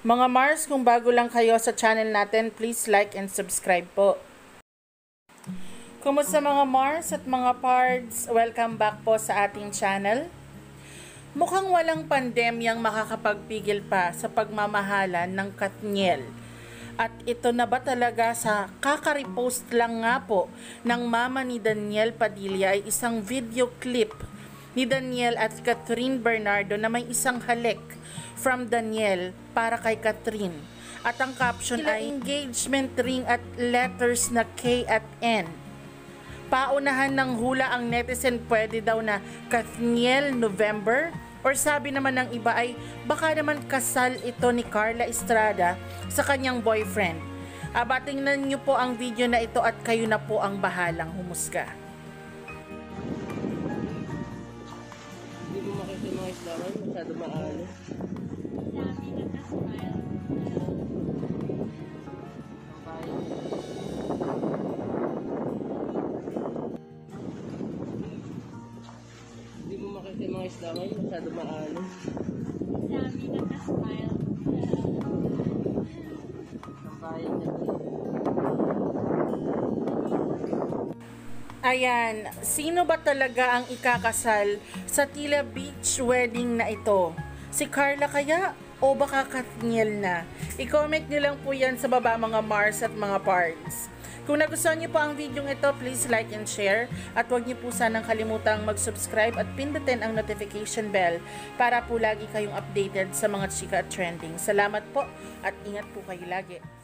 Mga Mars, kung bago lang kayo sa channel natin, please like and subscribe po. Kumusta mga Mars at mga Pards? Welcome back po sa ating channel. Mukhang walang pandemyang makakapagpigil pa sa pagmamahalan ng Kathniel. At ito na ba talaga sa kaka-repost lang nga po ng mama ni Daniel Padilla ay isang video clip ni Daniel at Kathryn Bernardo na may isang halik from Daniel para kay Kathryn. At ang caption ay engagement ring at letters na K at N. Paunahan ng hula ang netizen, pwede daw na Kathniel November, or sabi naman ng iba ay baka naman kasal ito ni KARLA Estrada sa kanyang boyfriend. Tingnan niyo po ang video na ito at kayo na po ang bahalang humusga. Hindi mo makita mga islaman, masyado maalo. Dami nagka-smile. Hindi mo makita mga islaman, masyado maalo. Dami nagka-smile. Sampayan niya. Ayan, sino ba talaga ang ikakasal sa tila beach wedding na ito? Si KARLA kaya o baka Kathniel na? I-comment nyo lang po yan sa baba mga Mars at mga Pards. Kung nagustuhan nyo po ang video ito, please like and share. At huwag nyo po sanang kalimutang mag-subscribe at pindutin ang notification bell para po lagi kayong updated sa mga chika at trending. Salamat po at ingat po kayo lagi.